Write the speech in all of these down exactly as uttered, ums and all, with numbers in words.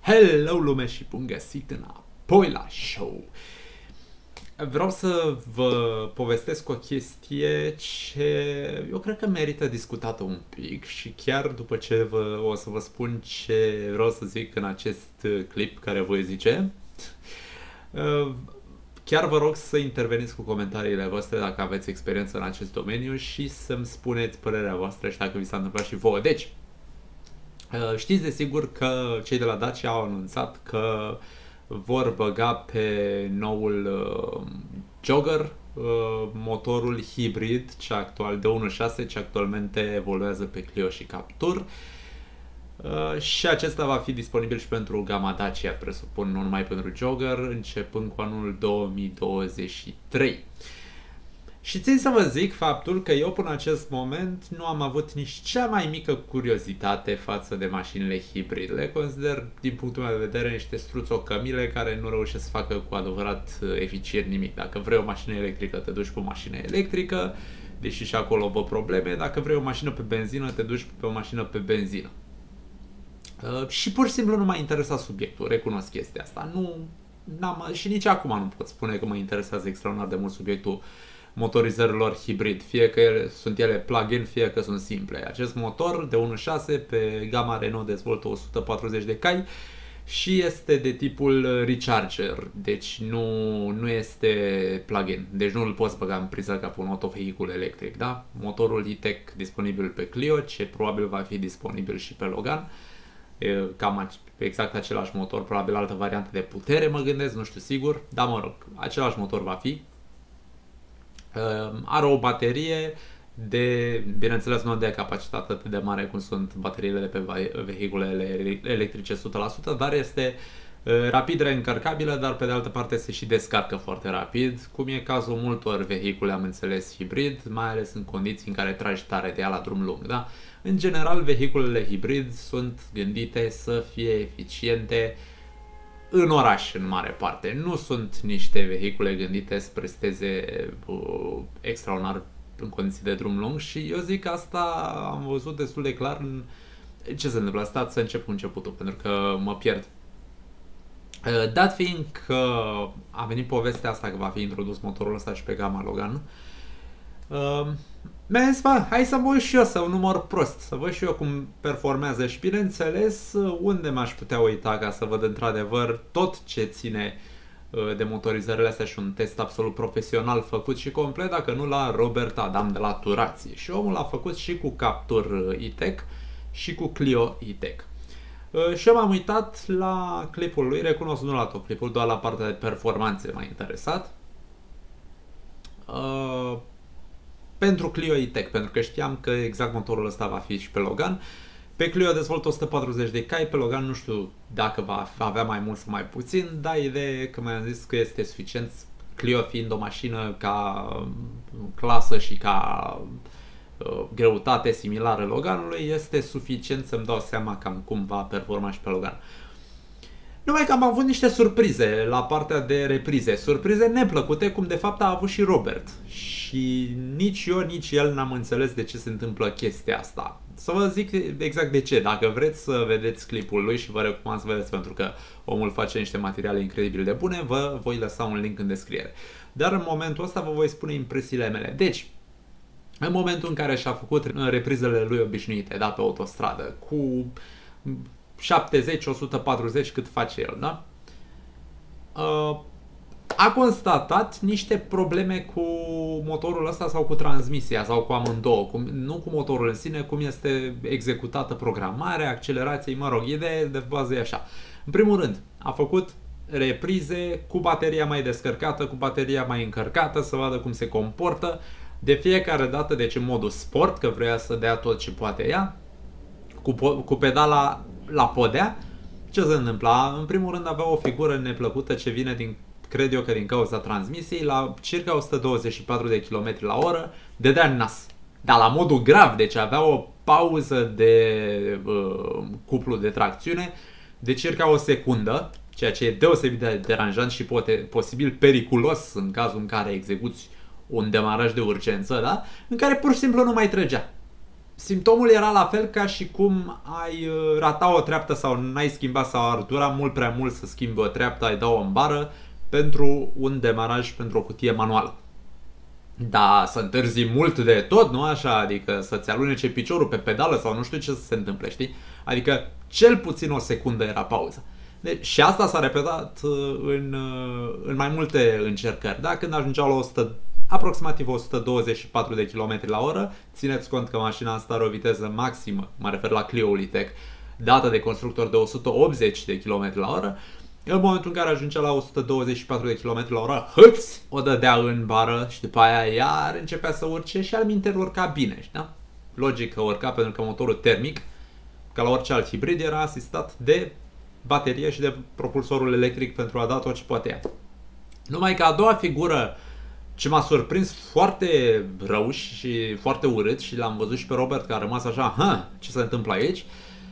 Hello lume și bun găsit înapoi la show! Vreau să vă povestesc o chestie ce eu cred că merită discutată un pic și chiar după ce vă, o să vă spun ce vreau să zic în acest clip care voi zice, chiar vă rog să interveniți cu comentariile voastre dacă aveți experiență în acest domeniu și să-mi spuneți părerea voastră și dacă vi s-a întâmplat și vouă. Deci, știți de sigur că cei de la Dacia au anunțat că vor băga pe noul uh, Jogger uh, motorul hibrid ce actual de unu virgulă șase ce actualmente evoluează pe Clio și Captur. Uh, și acesta va fi disponibil și pentru gama Dacia, presupun, nu numai pentru Jogger, începând cu anul două mii douăzeci și trei. Și țin să vă zic faptul că eu până în acest moment nu am avut nici cea mai mică curiozitate față de mașinile hibrid. Le consider, din punctul meu de vedere, niște struțocămile care nu reușesc să facă cu adevărat eficient nimic. Dacă vrei o mașină electrică, te duci pe o mașină electrică, deși și acolo vă probleme. Dacă vrei o mașină pe benzină, te duci pe o mașină pe benzină. Uh, și pur și simplu nu m-a interesat subiectul, recunosc chestia asta. Nu, n-am, și nici acum nu pot spune că mă interesează extraordinar de mult subiectul motorizărilor hibrid, fie că ele, sunt ele plug-in, fie că sunt simple. Acest motor de unu virgulă șase pe gama Renault dezvoltă o sută patruzeci de cai și este de tipul recharger, deci nu, nu este plug-in, deci nu îl poți băga în priză ca pe un autovehicul electric, da? Motorul E-Tech disponibil pe Clio, ce probabil va fi disponibil și pe Logan, e cam exact același motor, probabil altă variantă de putere, mă gândesc, nu știu sigur, dar mă rog, același motor va fi. Are o baterie de, bineînțeles, nu de capacitate atât de mare cum sunt bateriile de pe vehiculele electrice o sută la sută, dar este rapid reîncărcabilă, dar pe de altă parte se și descarcă foarte rapid, cum e cazul multor vehicule, am înțeles, hibrid, mai ales în condiții în care tragi tare de ea la drum lung, da? În general, vehiculele hibrid sunt gândite să fie eficiente în oraș, în mare parte. Nu sunt niște vehicule gândite să presteze uh, extraordinar în condiții de drum lung și eu zic că asta am văzut destul de clar în ce se întâmplă. Stați să încep cu începutul, pentru că mă pierd. Uh, dat fiind că a venit povestea asta că va fi introdus motorul ăsta și pe gama Logan, uh, mi-am zis, bă, hai să mă uit și eu, să număr prost, să văd și eu cum performează și bineînțeles unde m-aș putea uita ca să văd într-adevăr tot ce ține de motorizările astea și un test absolut profesional făcut și complet, dacă nu la Robert Adam de la Turație. Și omul l-a făcut și cu Captur E-Tech și cu Clio E-Tech. Și eu m-am uitat la clipul lui, recunosc, nu la tot clipul, doar la partea de performanțe m-a interesat. Uh, pentru Clio E-Tech, pentru că știam că exact motorul ăsta va fi și pe Logan. Pe Clio dezvoltă o sută patruzeci de cai, pe Logan nu știu dacă va avea mai mult sau mai puțin, dar ideea e că mi-am zis că este suficient, Clio fiind o mașină ca clasă și ca uh, greutate similară Loganului, este suficient să-mi dau seama cam cum va performa și pe Logan. Numai că am avut niște surprize la partea de reprize, surprize neplăcute, cum de fapt a avut și Robert. Și nici eu, nici el n-am înțeles de ce se întâmplă chestia asta. Să vă zic exact de ce. Dacă vreți să vedeți clipul lui și vă recomand să vedeți pentru că omul face niște materiale incredibil de bune, vă voi lăsa un link în descriere. Dar în momentul ăsta vă voi spune impresiile mele. Deci, în momentul în care și-a făcut reprizele lui obișnuite, da, pe autostradă, cu șaptezeci, o sută patruzeci cât face el, da? Uh, a constatat niște probleme cu motorul ăsta sau cu transmisia sau cu amândouă, cum, nu cu motorul în sine, cum este executată programarea, accelerației, mă rog, ideea de bază e așa. În primul rând, a făcut reprize cu bateria mai descărcată, cu bateria mai încărcată, să vadă cum se comportă. De fiecare dată, deci în modul sport, că vrea să dea tot ce poate ea, cu, cu pedala la podea, ce se întâmpla? În primul rând avea o figură neplăcută ce vine din, cred eu că din cauza transmisiei, la circa o sută douăzeci și patru de kilometri la oră, dădea nas. Dar la modul grav, deci avea o pauză de uh, cuplu de tracțiune de circa o secundă, ceea ce e deosebit de deranjant și poate, posibil periculos în cazul în care execuți un demaraj de urgență, da? În care pur și simplu nu mai trăgea. Simptomul era la fel ca și cum ai rata o treaptă sau n-ai schimbat sau ar dura mult prea mult să schimbi o treaptă, ai da-o în bară pentru un demaraj pentru o cutie manuală. Da, să întârzi mult de tot, nu așa? Adică să-ți alunece piciorul pe pedală sau nu știu ce să se întâmple, știi? Adică cel puțin o secundă era pauză. Deci, și asta s-a repetat în, în mai multe încercări, da? Când ajungeau la o sută, aproximativ o sută douăzeci și patru de kilometri la oră, țineți cont că mașina asta are o viteză maximă, mă refer la Clio E-Tech, dată de constructor de o sută optzeci de kilometri la oră, în momentul în care ajungea la o sută douăzeci și patru de kilometri la oră, hâț, o dădea în bară și după aia iar începea să urce și al minter urca bine, știi, da? Logic că urca pentru că motorul termic, ca la orice alt hibrid, era asistat de baterie și de propulsorul electric pentru a da tot ce poate ea. Numai că a doua figură ce m-a surprins foarte rău și foarte urât și l-am văzut și pe Robert că a rămas așa, ha, ce se întâmplă aici,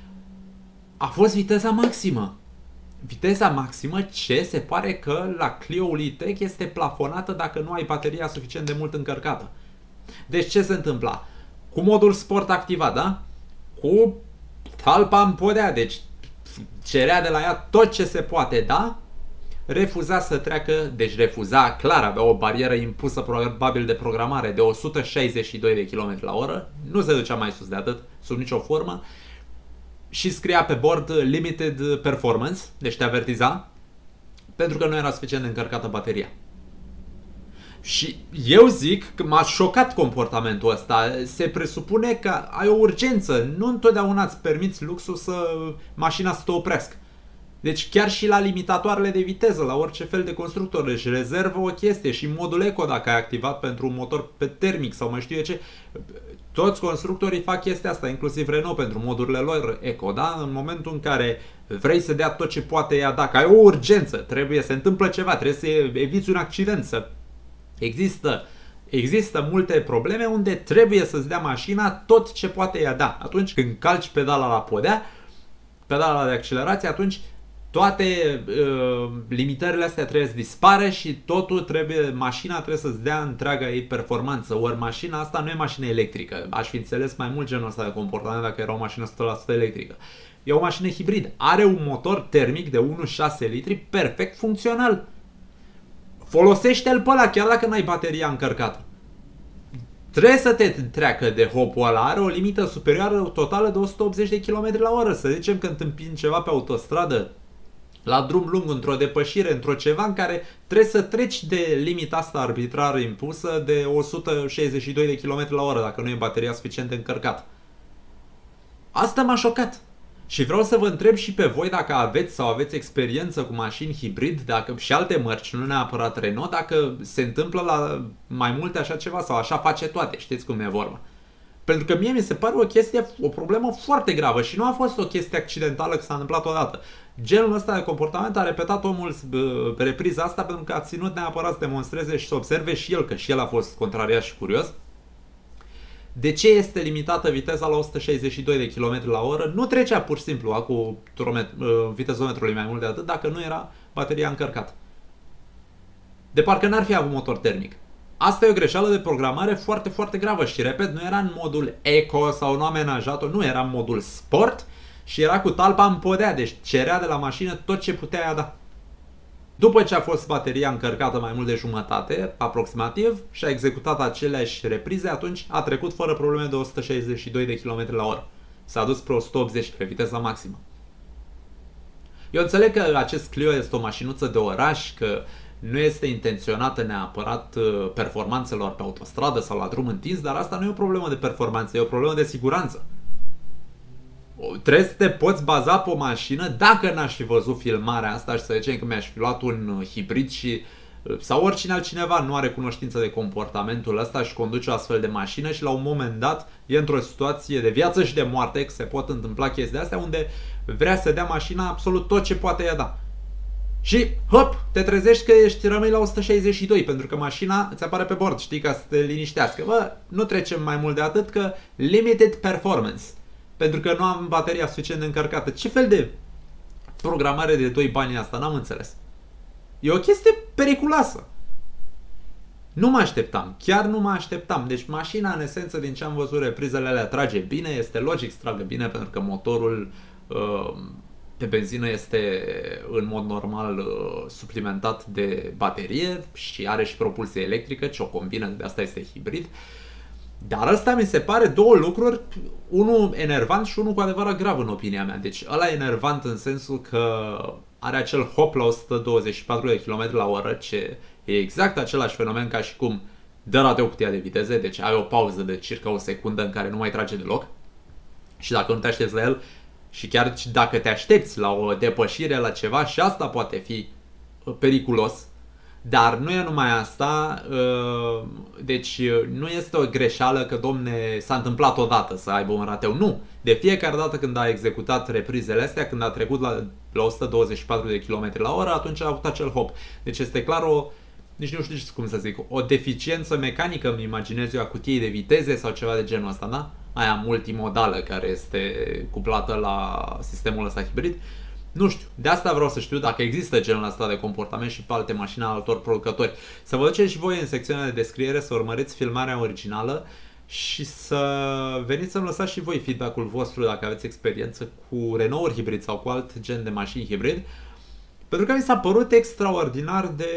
a fost viteza maximă. Viteza maximă ce se pare că la Clio E-Tech este plafonată dacă nu ai bateria suficient de mult încărcată. Deci ce se întâmpla? Cu modul sport activat, da? Cu talpa în podea, deci cerea de la ea tot ce se poate, da? Refuza să treacă, deci refuza, clar, avea o barieră impusă probabil de programare de o sută șaizeci și doi de kilometri la oră, nu se ducea mai sus de atât, sub nicio formă, și scria pe bord Limited Performance, deci te avertiza, pentru că nu era suficient de încărcată bateria. Și eu zic că m-a șocat comportamentul ăsta. Se presupune că ai o urgență, nu întotdeauna îți permiți luxul să mașina să te oprească. Deci chiar și la limitatoarele de viteză, la orice fel de constructor, își rezervă o chestie și modul eco dacă ai activat pentru un motor pe termic sau mai știu eu ce. Toți constructorii fac chestia asta, inclusiv Renault pentru modurile lor eco, da? În momentul în care vrei să dea tot ce poate ea, dacă ai o urgență, trebuie să se întâmplă ceva, trebuie să eviți un accident, să există Există multe probleme unde trebuie să-ți dea mașina tot ce poate ea da. Atunci când calci pedala la podea, pedala de accelerație, atunci toate uh, limitările astea trebuie să dispare și totul trebuie, mașina trebuie să-ți dea întreaga ei performanță. Ori mașina asta nu e mașină electrică. Aș fi înțeles mai mult genul ăsta de comportament dacă era o mașină o sută la sută electrică. E o mașină hibrid. Are un motor termic de unu virgulă șase litri perfect funcțional. Folosește-l pe ăla chiar dacă n-ai bateria încărcată. Trebuie să te treacă de hopul ăla, are o limită superioară totală de o sută optzeci de kilometri la oră. Să zicem că întâmpini ceva pe autostradă, la drum lung, într-o depășire, într-o ceva în care trebuie să treci de limita asta arbitrară impusă de o sută șaizeci și doi de kilometri la oră dacă nu e bateria suficient de încărcată. Asta m-a șocat. Și vreau să vă întreb și pe voi dacă aveți sau aveți experiență cu mașini hibrid, dacă și alte mărci, nu neapărat Renault, dacă se întâmplă la mai multe așa ceva sau așa face toate, știți cum e vorba. Pentru că mie mi se pare o chestie, o problemă foarte gravă și nu a fost o chestie accidentală că s-a întâmplat odată. Genul ăsta de comportament a repetat omul pe repriza asta pentru că a ținut neapărat să demonstreze și să observe și el, că și el a fost contrariat și curios. De ce este limitată viteza la o sută șaizeci și doi de kilometri la oră? Nu trecea pur și simplu cu vitezometrului mai mult de atât dacă nu era bateria încărcată. De parcă n-ar fi avut motor termic. Asta e o greșeală de programare foarte, foarte gravă și, repet, nu era în modul eco sau nu amenajat-o, nu, era în modul sport și era cu talpa în podea, deci cerea de la mașină tot ce putea da. După ce a fost bateria încărcată mai mult de jumătate, aproximativ, și a executat aceleași reprize, atunci a trecut fără probleme de o sută șaizeci și doi de kilometri la oră. S-a dus spre o sută optzeci, spre viteza maximă. Eu înțeleg că acest Clio este o mașinuță de oraș, că nu este intenționată neapărat performanțelor pe autostradă sau la drum întins, dar asta nu e o problemă de performanță, e o problemă de siguranță. Trebuie să te poți baza pe o mașină, dacă n-aș fi văzut filmarea asta și să zicem că mi-aș fi luat un hibrid și sau oricine altcineva nu are cunoștință de comportamentul ăsta și conduce o astfel de mașină și la un moment dat e într-o situație de viață și de moarte, că se pot întâmpla chestii de astea, unde vrea să dea mașina absolut tot ce poate ea da. Și, hop, te trezești că ești, rămâi la o sută șaizeci și doi, pentru că mașina îți apare pe bord, știi, ca să te liniștească. Bă, nu trecem mai mult de atât, că limited performance. Pentru că nu am bateria suficient de încărcată. Ce fel de programare de doi bani asta? N-am înțeles. E o chestie periculoasă. Nu mă așteptam, chiar nu mă așteptam. Deci mașina, în esență, din ce am văzut, reprizele alea trage bine, este logic să tragă bine, pentru că motorul uh, de benzină este în mod normal uh, suplimentat de baterie și are și propulsie electrică, ce o combină, de asta este hibrid. Dar asta mi se pare două lucruri, unul enervant și unul cu adevărat grav în opinia mea. Deci ăla e enervant în sensul că are acel hop la o sută douăzeci și patru de kilometri la oră, ce e exact același fenomen ca și cum dă la tău cutia de viteze, deci ai o pauză de circa o secundă în care nu mai trage deloc. Și dacă nu te aștepți la el, și chiar dacă te aștepți la o depășire, la ceva, și asta poate fi periculos. Dar nu e numai asta, deci nu este o greșeală că, domne, s-a întâmplat odată să aibă un rateu. Nu! De fiecare dată când a executat reprizele astea, când a trecut la, la o sută douăzeci și patru de kilometri la oră, atunci a avut acel hop. Deci este clar o, nici nu știu cum să zic, o deficiență mecanică, îmi imaginez eu, a cutiei de viteze sau ceva de genul ăsta, da? Aia multimodală care este cuplată la sistemul ăsta hibrid. Nu știu, de asta vreau să știu dacă există genul ăsta de comportament și pe alte mașini al altor producători. Să vă duceți și voi în secțiunea de descriere, să urmăriți filmarea originală și să veniți să-mi lăsați și voi feedback-ul vostru dacă aveți experiență cu Renault hibrid sau cu alt gen de mașini hibrid. Pentru că mi s-a părut extraordinar de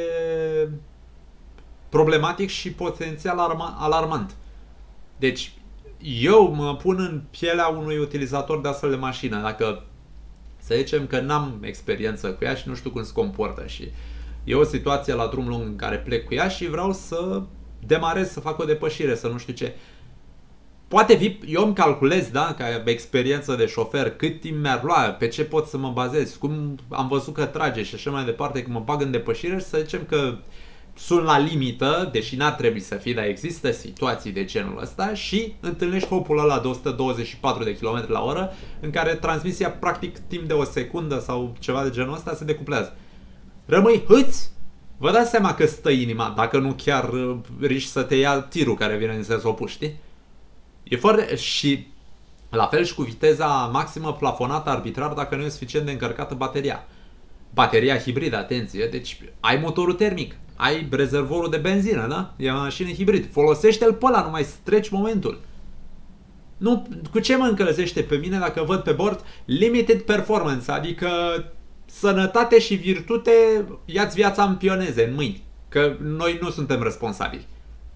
problematic și potențial alarmant. Deci, eu mă pun în pielea unui utilizator de astfel de mașină. Dacă să zicem că n-am experiență cu ea și nu știu cum se comportă și e o situație la drum lung în care plec cu ea și vreau să demarez, să fac o depășire, să nu știu ce. Poate fi, eu îmi calculez, da, ca experiență de șofer, cât timp mi-ar lua, pe ce pot să mă bazez, cum am văzut că trage și așa mai departe, când mă bag în depășire și să zicem că sunt la limită, deși n-ar trebui să fie, dar există situații de genul ăsta și întâlnești hopul ăla de o sută douăzeci și patru de kilometri la oră în care transmisia practic timp de o secundă sau ceva de genul ăsta se decuplează. Rămâi hâți? Vă dați seama că stă inima, dacă nu chiar riști să te ia tirul care vine în sensul opus, știi? E foarte... și la fel și cu viteza maximă plafonată arbitrar dacă nu e suficient de încărcată bateria. Bateria hibridă, atenție, deci ai motorul termic, ai rezervorul de benzină, da? E o mașină hibrid, folosește-l pe ăla, nu mai streci momentul. Nu, cu ce mă încălzește pe mine dacă văd pe bord limited performance, adică sănătate și virtute, ia-ți viața în pioneze, în mâini, că noi nu suntem responsabili.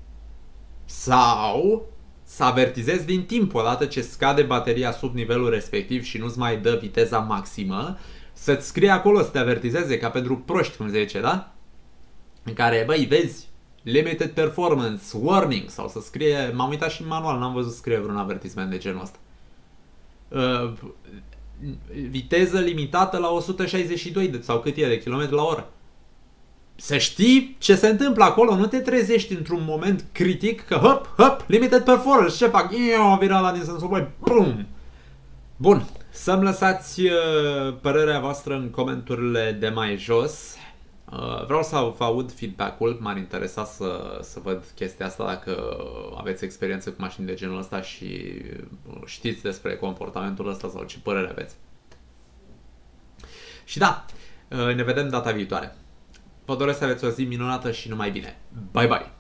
Sau să avertizezi din timp, odată ce scade bateria sub nivelul respectiv și nu-ți mai dă viteza maximă, să-ți scrie acolo, să te avertizeze, ca pentru proști, cum se zice, da? În care, băi, vezi, limited performance, warning, sau să scrie, m-am uitat și în manual, n-am văzut să scrie vreun avertisment de genul ăsta. Uh, viteză limitată la o sută șaizeci și doi de, sau cât e de kilometri la oră. Să știi ce se întâmplă acolo, nu te trezești într-un moment critic că hop, hop, limited performance, ce fac? Eu vin ăla din sensul, băi, bum! Bun, să-mi lăsați părerea voastră în comenturile de mai jos. Vreau să vă aud feedback-ul, m-ar interesa să, să văd chestia asta, dacă aveți experiență cu mașini de genul ăsta și știți despre comportamentul ăsta sau ce părere aveți. Și da, ne vedem data viitoare. Vă doresc să aveți o zi minunată și numai bine. Bye bye!